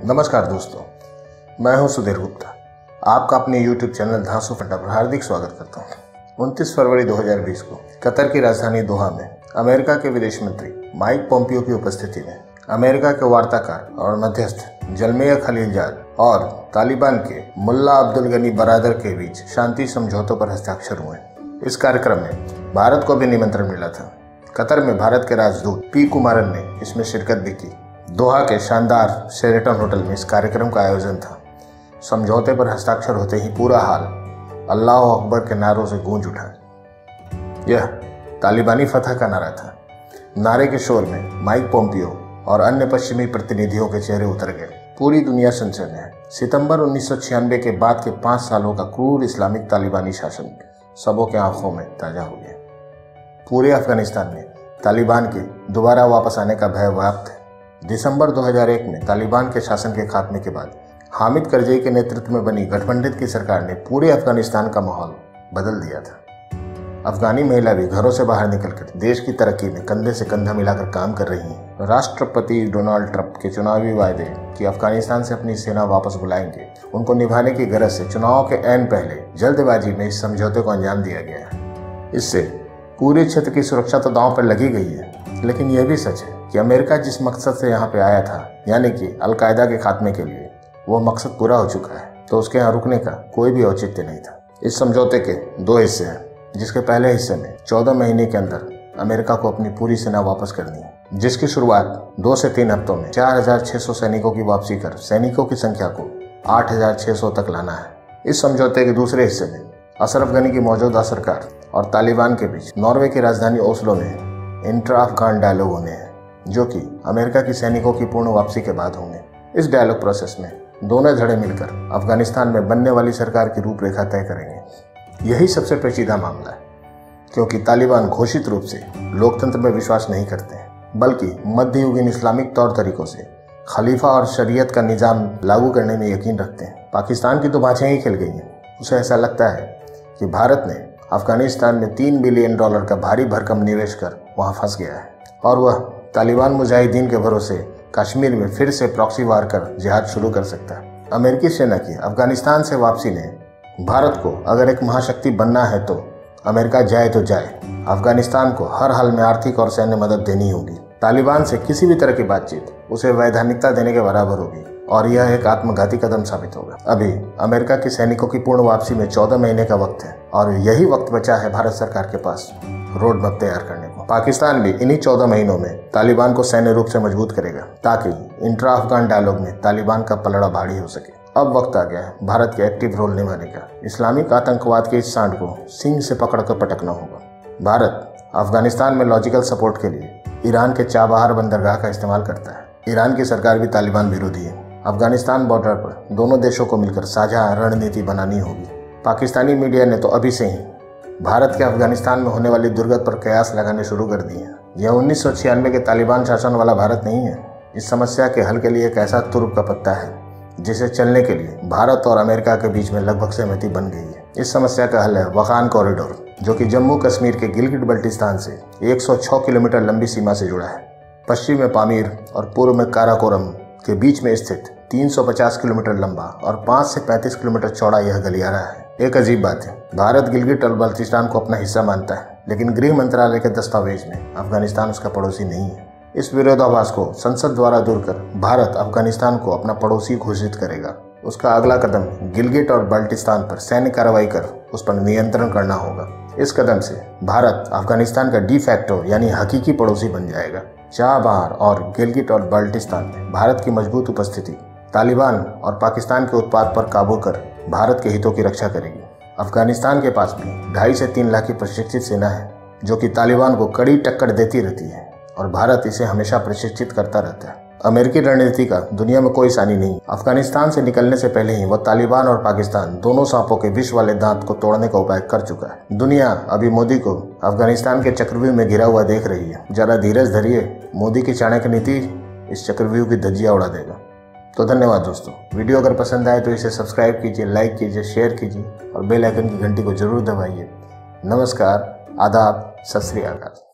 नमस्कार दोस्तों, मैं हूं सुधीरगुप्ता। आपका अपने YouTube चैनल धांसू फंडा पर हार्दिक स्वागत करता हूं। 29 फरवरी 2020 को कतर की राजधानी दोहा में अमेरिका के विदेश मंत्री माइक पोम्पियो की उपस्थिति में अमेरिका के वार्ताकार और मध्यस्थ जलमेय खलीलजाद और तालिबान के मुल्ला अब्दुल गनी बरादर के बीच शांति समझौतों पर हस्ताक्षर हुए। इस कार्यक्रम में भारत को भी निमंत्रण मिला था। कतर में भारत के राजदूत पी कुमारन ने इसमें शिरकत भी की। दोहा के शानदार शेरेटन होटल में इस कार्यक्रम का आयोजन था। समझौते पर हस्ताक्षर होते ही पूरा हाल अल्लाह अकबर के नारों से गूंज उठा। यह तालिबानी फतह का नारा था। नारे के शोर में माइक पोम्पियो और अन्य पश्चिमी प्रतिनिधियों के चेहरे उतर गए। पूरी दुनिया सनसनी है। सितंबर 1996 के बाद के 5 सालों का क्रूर इस्लामिक तालिबानी शासन सबों के आंखों में ताजा हो गया। पूरे अफगानिस्तान में तालिबान के दोबारा वापस आने का भय व्याप्त है। दिसंबर 2001 में तालिबान के शासन के खात्मे के बाद हामिद करजई के नेतृत्व में बनी गठबंधन की सरकार ने पूरे अफगानिस्तान का माहौल बदल दिया था। अफगानी महिला भी घरों से बाहर निकलकर देश की तरक्की में कंधे से कंधा मिलाकर काम कर रही हैं। राष्ट्रपति डोनाल्ड ट्रंप के चुनावी वायदे कि अफगानिस्तान से अपनी सेना वापस बुलाएंगे, उनको निभाने की गरज से चुनाव के ऐन पहले जल्दबाजी में इस समझौते को अंजाम दिया गया है। इससे पूरे क्षेत्र की सुरक्षा तो दांव पर लगी गई है, लेकिन यह भी सच है कि अमेरिका जिस मकसद से यहाँ पे आया था, यानी कि अलकायदा के खात्मे के लिए, वो मकसद पूरा हो चुका है, तो उसके यहाँ रुकने का कोई भी औचित्य नहीं था। इस समझौते के 2 हिस्से हैं, जिसके पहले हिस्से में 14 महीने के अंदर अमेरिका को अपनी पूरी सेना वापस करनी है, जिसकी शुरुआत 2 से 3 हफ्तों में 4600 सैनिकों की वापसी कर सैनिकों की संख्या को 8600 तक लाना है। इस समझौते के दूसरे हिस्से में अशरफ गनी की मौजूदा सरकार और तालिबान के बीच नॉर्वे की राजधानी ओस्लो में इंट्रा अफगान डायलॉग होने हैं, जो कि अमेरिका की सैनिकों की पूर्ण वापसी के बाद होंगे। इस डायलॉग प्रोसेस में दोनों धड़े मिलकर अफगानिस्तान में बनने वाली सरकार की रूपरेखा तय करेंगे। यही सबसे पेचीदा मामला है, क्योंकि तालिबान घोषित रूप से लोकतंत्र में विश्वास नहीं करते हैं, बल्कि मध्ययुगीन इस्लामिक तौर तरीकों से खलीफा और शरीयत का निज़ाम लागू करने में यकीन रखते हैं। पाकिस्तान की तो बाछें ही खिल गई हैं। उसे ऐसा लगता है कि भारत ने अफगानिस्तान में $3 बिलियन का भारी भरकम निवेश कर वहां फंस गया है और वह तालिबान मुजाहिदीन के भरोसे कश्मीर में फिर से प्रॉक्सी वार कर जिहाद शुरू कर सकता है। अमेरिकी सेना की अफगानिस्तान से वापसी ने भारत को अगर एक महाशक्ति बनना है तो अमेरिका जाए तो जाए, अफगानिस्तान को हर हाल में आर्थिक और सैन्य मदद देनी होगी। तालिबान से किसी भी तरह की बातचीत उसे वैधानिकता देने के बराबर होगी और यह एक आत्मघाती कदम साबित होगा। अभी अमेरिका के सैनिकों की पूर्ण वापसी में 14 महीने का वक्त है और यही वक्त बचा है भारत सरकार के पास रोड मैप तैयार करने को। पाकिस्तान भी इन्हीं 14 महीनों में तालिबान को सैन्य रूप से मजबूत करेगा, ताकि इंट्रा अफगान डायलॉग में तालिबान का पलड़ा भारी हो सके। अब वक्त आ गया है भारत के एक्टिव रोल निभाने का। इस्लामिक आतंकवाद के इस सांड को सींग से पकड़कर पटकना होगा। भारत अफगानिस्तान में लॉजिकल सपोर्ट के लिए ईरान के चाबहार बंदरगाह का इस्तेमाल करता है। ईरान की सरकार भी तालिबान विरोधी है। अफगानिस्तान बॉर्डर पर दोनों देशों को मिलकर साझा रणनीति बनानी होगी। पाकिस्तानी मीडिया ने तो अभी से ही भारत के अफगानिस्तान में होने वाली दुर्गत पर कयास लगाने शुरू कर दिए हैं। यह 1996 के तालिबान शासन वाला भारत नहीं है। इस समस्या के हल के लिए एक ऐसा तुर्क का पत्ता है जिसे चलने के लिए भारत और अमेरिका के बीच में लगभग सहमति बन गई है। इस समस्या का हल है वखान कॉरिडोर, जो कि जम्मू कश्मीर के गिलगिट बल्टिस्तान से 106 किलोमीटर लंबी सीमा से जुड़ा है। पश्चिम में पामीर और पूर्व में काराकोरम के बीच में स्थित 350 किलोमीटर लंबा और 5 से 35 किलोमीटर चौड़ा यह गलियारा है। एक अजीब बात है, भारत गिलगिट और बल्टिस्तान को अपना हिस्सा मानता है, लेकिन गृह मंत्रालय के दस्तावेज में अफगानिस्तान उसका पड़ोसी नहीं है। इस विरोधाभास को संसद द्वारा दूर कर भारत अफगानिस्तान को अपना पड़ोसी घोषित करेगा। उसका अगला कदम गिलगिट और बल्टिस्तान पर सैन्य कार्रवाई कर उस पर नियंत्रण करना होगा। इस कदम से भारत अफगानिस्तान का डी फैक्टो यानी हकीकी पड़ोसी बन जाएगा। चाबहार और गिलगिट और बल्टिस्तान में भारत की मजबूत उपस्थिति तालिबान और पाकिस्तान के उत्पाद पर काबू कर भारत के हितों की रक्षा करेगी। अफगानिस्तान के पास भी 2.5 से 3 लाख की प्रशिक्षित सेना है, जो कि तालिबान को कड़ी टक्कर देती रहती है और भारत इसे हमेशा प्रशिक्षित करता रहता है। अमेरिकी रणनीति का दुनिया में कोई सानी नहीं। अफगानिस्तान से निकलने से पहले ही वह तालिबान और पाकिस्तान दोनों सांपों के विष वाले दांत को तोड़ने का उपाय कर चुका है। दुनिया अभी मोदी को अफगानिस्तान के चक्रव्यूह में घिरा हुआ देख रही है। जरा धीरज धरिए, मोदी की चाणक्य नीति इस चक्रव्यूह की धज्जियां उड़ा देगा। तो धन्यवाद दोस्तों। वीडियो अगर पसंद आए तो इसे सब्सक्राइब कीजिए, लाइक कीजिए, शेयर कीजिए और बेल आइकन की घंटी को जरूर दबाइए। नमस्कार, आदाब, सत श्री अकाल।